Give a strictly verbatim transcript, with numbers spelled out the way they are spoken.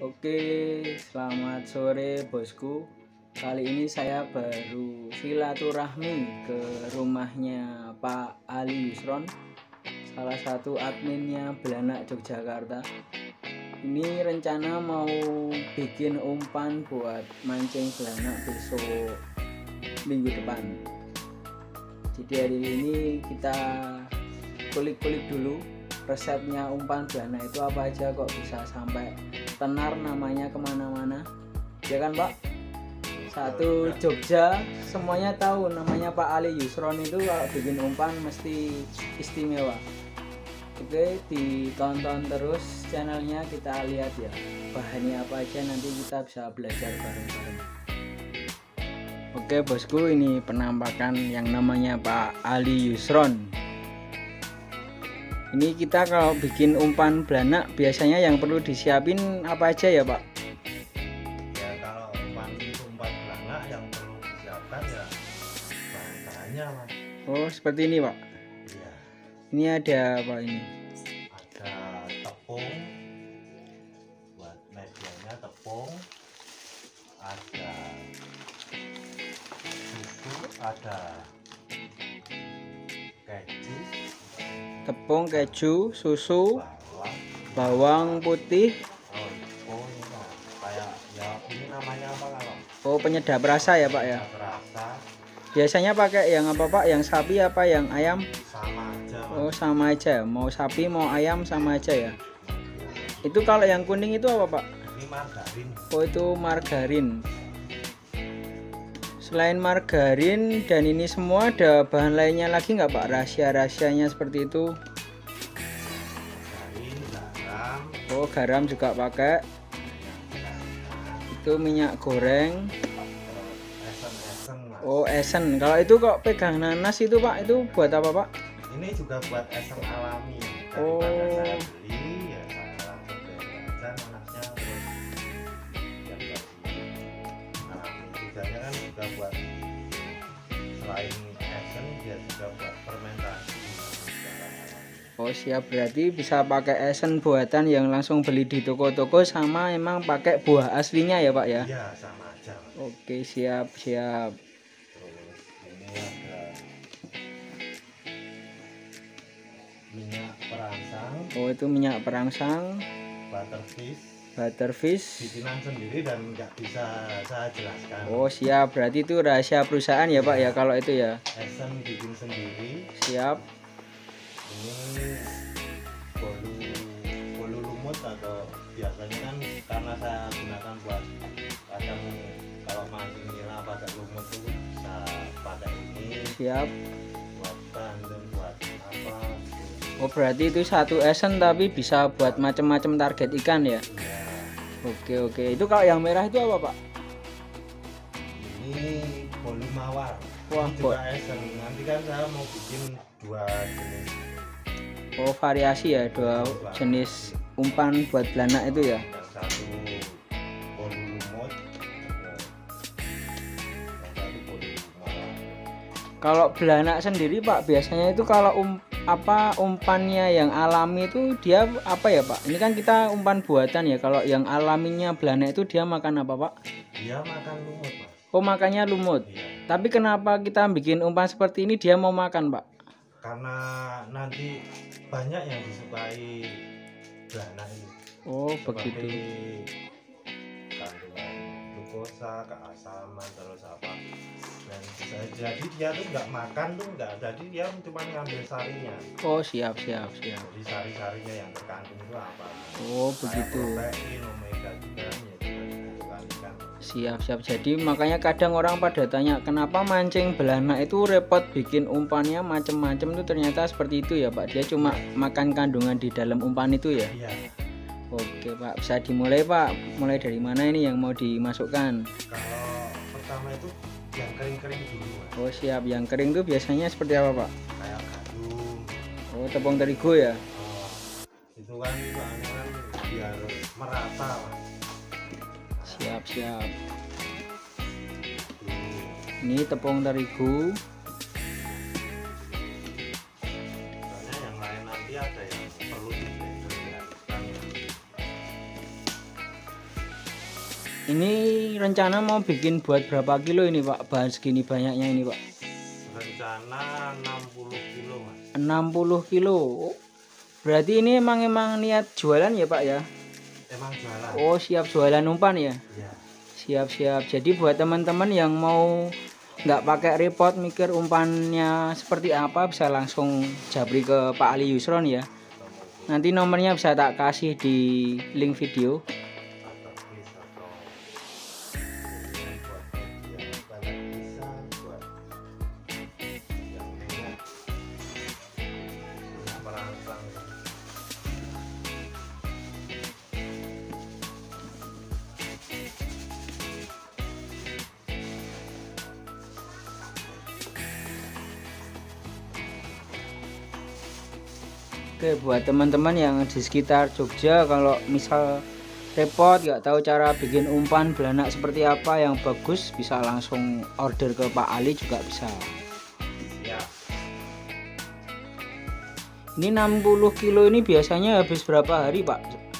Oke, selamat sore bosku. Kali ini saya baru silaturahmi ke rumahnya Pak Ali Yusron, salah satu adminnya Belanak Yogyakarta. Ini rencana mau bikin umpan buat mancing belanak besok minggu depan. Jadi hari ini kita kulik-kulik dulu resepnya umpan belanak itu apa aja kok bisa sampai tenar namanya kemana-mana, ya kan Pak? Satu Jogja semuanya tahu namanya Pak Ali Yusron itu kalau bikin umpan mesti istimewa. Oke, ditonton terus channelnya, kita lihat ya bahannya apa aja, nanti kita bisa belajar bareng-bareng. Oke bosku, ini penampakan yang namanya Pak Ali Yusron. Ini kita kalau bikin umpan belanak biasanya yang perlu disiapin apa aja ya Pak? Ya kalau umpan umpan belanak yang perlu disiapkan ya bahan-bahannya Mas. Oh seperti ini Pak? Iya. Ini ada apa ini? Ada tepung, buat medianya tepung, ada susu, ada keju, Tepung, keju, susu, bawang, bawang putih. oh, oh ini Pak. Kayak ya ini namanya apa kalau? Oh penyedap rasa ya Pak ya? Rasa Biasanya pakai yang apa Pak? Yang sapi apa yang ayam? sama aja Mas. Oh sama aja, mau sapi mau ayam sama aja ya. Itu kalau yang kuning itu apa Pak? Ini margarin. Oh itu margarin. Selain margarin dan ini semua ada bahan lainnya lagi nggak Pak? Rahasia-rahasianya seperti itu? Margarin, garam, Oh garam juga pakai. Itu minyak goreng. esen-esen Mas. Oh esen. Kalau itu kok pegang nanas itu Pak, itu buat apa Pak? Ini juga buat esen alami. Daripada Oh. saya beli ya saya langsung beli aja nanasnya, terus ya buat alami. Tujuannya kan juga buat selain esen dia juga buat fermentasi. Oh siap, berarti bisa pakai esen buatan yang langsung beli di toko-toko sama emang pakai buah aslinya ya Pak ya? Iya sama aja Mas. Oke siap siap. Terus ini ada minyak perangsang, Oh itu minyak perangsang, butterfish, butterfish. bikinan sendiri dan nggak bisa saya jelaskan. Oh siap, berarti itu rahasia perusahaan ya Pak ya kalau itu ya. Esen bikin sendiri. Siap. Ini bolu bolu lumut, atau biasanya kan karena saya gunakan buat kadang kalau mancing nila pakai lumut itu bisa pakai ini Siap. buat bandeng, buat apa gitu. Oh berarti itu satu esen tapi bisa buat macam-macam target ikan ya. Ya, Oke oke. Itu kalau yang merah itu apa Pak? ini bolu mawar. Wah, Ini juga esen. Nanti kan saya mau bikin dua jenis. Oh variasi ya, dua jenis umpan buat belanak itu ya. Yang satu bolu lumut, yang satu bolu mawar. Kalau belanak sendiri Pak, biasanya itu kalau um, apa umpannya yang alami itu dia apa ya Pak? Ini kan kita umpan buatan ya. Kalau yang alaminya belanak itu dia makan apa Pak? Dia makan lumut Mas. Oh makannya lumut. Iya. Tapi kenapa kita bikin umpan seperti ini dia mau makan Pak? Karena nanti banyak yang disukai belanak ini. Oh Seperti begitu. kandungan glukosa, keasaman, terus apa. Dan jadi dia tuh nggak makan tuh nggak, jadi dia cuma ngambil sarinya. Oh siap siap siap. Jadi sari-sarinya yang terkandung itu apa? Oh Kayak begitu. protein, omega tiga ya juga dibutuhkan ikan. Siap siap. Jadi makanya kadang orang pada tanya kenapa mancing belanak itu repot bikin umpannya macem-macem, itu ternyata seperti itu ya Pak. Dia cuma makan kandungan di dalam umpan itu ya. Iya. Oke Pak, bisa dimulai Pak. Mulai dari mana ini yang mau dimasukkan? Kalau pertama itu yang kering-kering dulu Mas. Oh siap. Yang kering itu biasanya seperti apa Pak? Kayak gandum. Oh tepung terigu ya. Oh, itu kan soalnya kan biar merata Mas. Siap siap. Tuh. Ini tepung terigu. Soalnya yang lain nanti ada yang perlu di blender ya. Kan Ini rencana mau bikin buat berapa kilo ini Pak? Bahan segini banyaknya ini Pak? Rencana enam puluh kilo mas. enam puluh kilo. Oh, berarti ini emang emang niat jualan ya Pak ya? Emang jualan. Oh siap jualan umpan ya? Iya. Siap-siap. Jadi buat teman-teman yang mau nggak pakai repot mikir umpannya seperti apa, bisa langsung japri ke Pak Ali Yusron ya. Nanti nomornya bisa tak kasih di link video. Oke, buat teman-teman yang di sekitar Jogja, kalau misal repot nggak tahu cara bikin umpan belanak seperti apa yang bagus, bisa langsung order ke Pak Ali juga bisa. Ya. Ini enam puluh kilo ini biasanya habis berapa hari Pak?